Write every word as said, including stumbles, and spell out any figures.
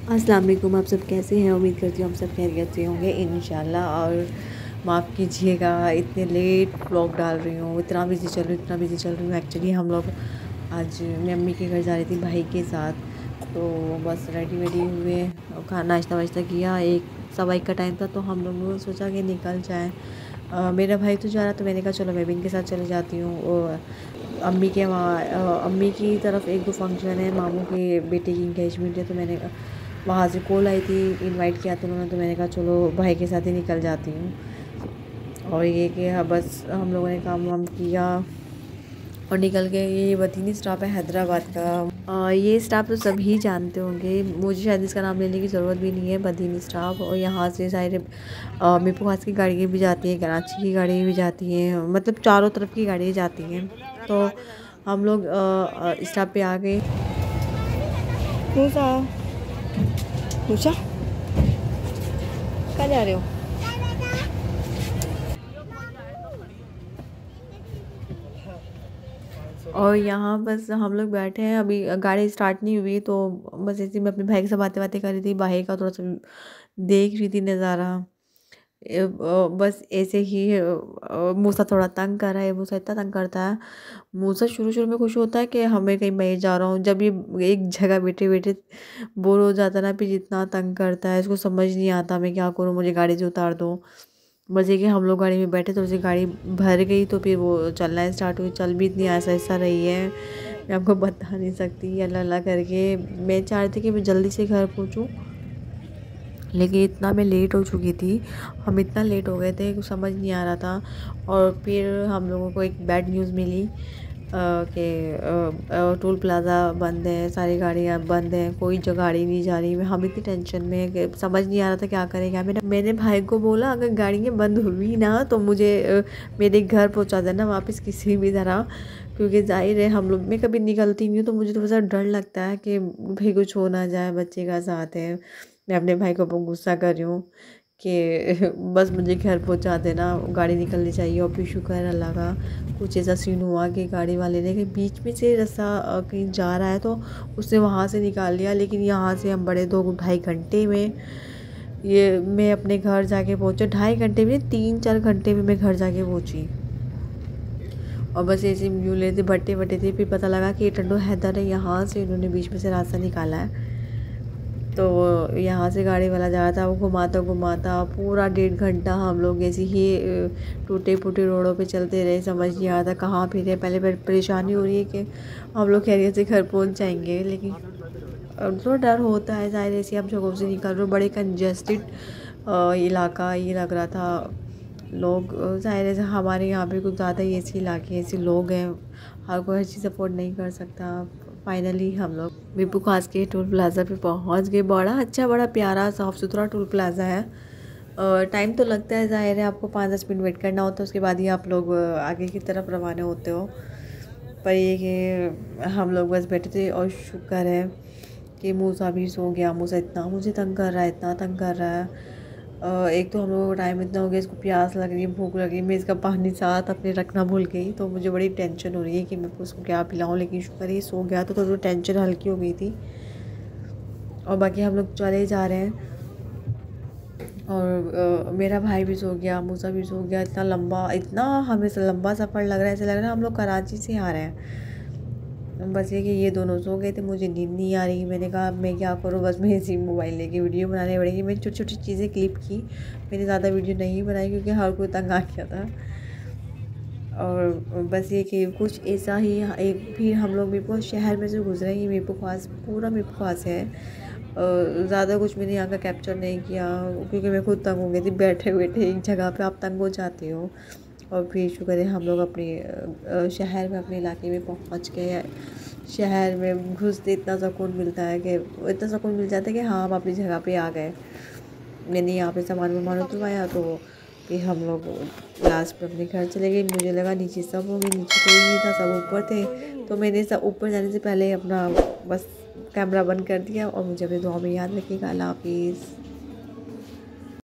अस्सलाम वालेकुम। आप सब कैसे हैं? उम्मीद करती हूँ आप सब खैरियत से होंगे इंशाल्लाह। और माफ़ कीजिएगा इतने लेट व्लॉग डाल रही हूँ, इतना बिज़ी चल रही हूँ इतना बिज़ी चल रही हूँ एक्चुअली हम लोग आज मैं अम्मी के घर जा रही थी भाई के साथ। तो बस रेडी वेडी हुए और खाना नाश्ता वाश्ता किया। एक सवा एक का टाइम था तो हम लोगों ने सोचा कि निकल जाएँ। अ, मेरा भाई तो जा रहा तो मैंने कहा चलो मैं भी इनके साथ चले जाती हूँ। और अम्मी के वहाँ अ, अम्मी की तरफ एक दो फंक्शन है, मामू के बेटे की इंगेजमेंट है, तो मैंने वहाँ से कॉल आई थी, इनवाइट किया था उन्होंने, तो मैंने कहा चलो भाई के साथ ही निकल जाती हूँ। और ये कि हाँ बस हम लोगों ने काम वाम किया और निकल गए। ये बदीनी स्टॉप है हैदराबाद का। आ, ये स्टॉप तो सभी जानते होंगे, मुझे शायद इसका नाम लेने की ज़रूरत भी नहीं है, बदीनी स्टॉप। और यहाँ से सारे मीपू खास की गाड़ियाँ भी जाती हैं, कराची की गाड़ियाँ भी जाती हैं, मतलब चारों तरफ की गाड़ियाँ जाती हैं। तो हम लोग स्टॉप पे आ गए। पूछा पूछा कहाँ जा रहे हो? और यहाँ बस हम लोग बैठे हैं, अभी गाड़ी स्टार्ट नहीं हुई, तो बस ऐसे मैं अपने भाई के साथ बातें बातें कर रही थी, बाहर का थोड़ा सा देख रही थी नज़ारा। ए, अ, बस ऐसे ही अ, मूसा थोड़ा तंग कर रहा है, मूसा इतना तंग करता है। मूसा शुरू शुरू में खुश होता है कि हमें कहीं मैं जा रहा हूँ, जब ये एक जगह बैठे बैठे बोर हो जाता है ना, फिर जितना तंग करता है इसको समझ नहीं आता मैं क्या करूँ, मुझे गाड़ी से उतार दो। बस ये कि हम लोग गाड़ी में बैठे तो उसे गाड़ी भर गई, तो फिर वो चलना स्टार्ट हुई। चल भी इतनी ऐसा ऐसा रही है, मैं आपको बता नहीं सकती। अल्लाह अल्लाह करके मैं चाह रही थी कि मैं जल्दी से घर पहुँचूँ, लेकिन इतना मैं लेट हो चुकी थी, हम इतना लेट हो गए थे कुछ समझ नहीं आ रहा था। और फिर हम लोगों को एक बैड न्यूज़ मिली कि टोल प्लाज़ा बंद है, सारी गाड़ियाँ बंद हैं, कोई जो गाड़ी नहीं जा रही। हम इतनी टेंशन में कि समझ नहीं आ रहा था क्या करें क्या। मैंने मैंने भाई को बोला अगर गाड़ियाँ बंद हुई ना तो मुझे अ, मेरे घर पहुंचा देना वापस किसी भी तरह, क्योंकि जाहिर है हम लोग मैं कभी निकलती नहीं हूँ, तो मुझे थोड़ा सा डर लगता है कि भाई कुछ हो ना जाए, बच्चे का साथ है। मैं अपने भाई को बहुत गुस्सा कर रही हूँ कि बस मुझे घर पहुंचा देना, गाड़ी निकलनी चाहिए। और फिर शुक्र अल्लाह का कुछ ऐसा सीन हुआ कि गाड़ी वाले ने कि बीच में से रास्ता कहीं जा रहा है तो उसने वहाँ से निकाल लिया। लेकिन यहाँ से हम बड़े दो ढाई घंटे में ये मैं अपने घर जाके पहुँचा, ढाई घंटे में तीन चार घंटे में मैं घर जाके पहुँची। और बस ऐसे यूँ लेते भट्टे भट्टे थे, फिर पता लगा कि ये टंडो हैदर है, यहाँ से इन्होंने बीच में से रास्ता निकाला है। तो यहाँ से गाड़ी वाला जा रहा था, वो घुमाता घुमाता पूरा डेढ़ घंटा हम लोग ऐसे ही टूटे फूटे रोडों पे चलते रहे, समझ नहीं आ रहा था कहाँ फिरे। पहले परेशानी हो रही है कि हम लोग खैरियत से घर पहुँच जाएंगे, लेकिन थोड़ा डर होता है ज़ाहिर, ऐसी आप जगहों से निकल रहे हो, बड़े कंजस्टेड इलाका ये लग रहा था। लोग ज़ाहिर है हमारे यहाँ पे कुछ ज़्यादा ही ऐसे इलाके ऐसे लोग हैं, हर कोई हर चीज़ अफोर्ड नहीं कर सकता। फाइनली हम लोग मीपू खास के टोल प्लाज़ा पे पहुंच गए। बड़ा अच्छा बड़ा प्यारा साफ़ सुथरा टोल प्लाज़ा है। और टाइम तो लगता है, ज़ाहिर है आपको पाँच दस मिनट वेट करना होता है, उसके बाद ही आप लोग आगे की तरफ रवाना होते हो। पर ये कि हम लोग बस बैठे थे और शुक्र है कि मूसा भी सो गया। मूसा इतना मुझे तंग कर रहा है, इतना तंग कर रहा है। अ, एक तो हम लोगों को टाइम इतना हो गया, इसको प्यास लग रही है, भूख लग रही है, मैं इसका पानी साथ अपने रखना भूल गई, तो मुझे बड़ी टेंशन हो रही है कि मैं उसको क्या पिलाऊं। लेकिन शुक्र ही सो गया तो थोड़ी टेंशन हल्की हो गई थी। और बाकी हम लोग चले जा रहे हैं और अ, मेरा भाई भी सो गया, मूसा भी सो गया। इतना लंबा इतना हमें लंबा सफ़र लग रहा है, ऐसा लग रहा है हम लोग कराची से आ रहे हैं। बस ये कि ये दोनों सो गए थे, मुझे नींद नहीं आ रही। मैंने कहा मैं क्या करूँ, बस मैं इसी मोबाइल लेके वीडियो बनाने पड़ेगी। मैंने छोटी छोटी चीज़ें क्लिप की, मैंने ज़्यादा वीडियो नहीं बनाई क्योंकि हर कोई तंग आ गया था। और बस ये कि कुछ ऐसा ही एक फिर हम लोग मीरपुर शहर में से गुजरे, ये मीरपुर खास पूरा मीरपुर खास है। ज़्यादा कुछ मैंने यहाँ का कैप्चर नहीं किया क्योंकि मैं खुद तंग हो गई थी, बैठे बैठे एक जगह पे आप तंग हो जाते हो। और फिर शुक्र है हम लोग अपने शहर में अपने इलाके में पहुँच गए। शहर में घुसते इतना सुकून मिलता है कि इतना सुकून मिल जाता है कि हाँ हम अपनी जगह पे आ गए। मैंने यहाँ पे सामान वामान उतरवाया तो फिर हम लोग लास्ट में अपने घर चले गए। मुझे लगा नीचे सब होंगे, नीचे कोई नहीं था, सब ऊपर थे। तो मैंने सब ऊपर जाने से पहले अपना बस कैमरा बंद कर दिया। और मुझे अपनी दुआ में याद रखिएगा। अल्लाह हाफिज़।